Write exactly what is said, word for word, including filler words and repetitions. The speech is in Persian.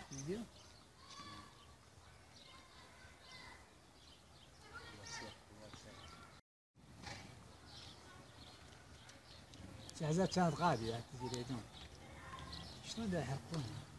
فيديو جهازات كانت غالية تجي يدون شلون دا يحطونها؟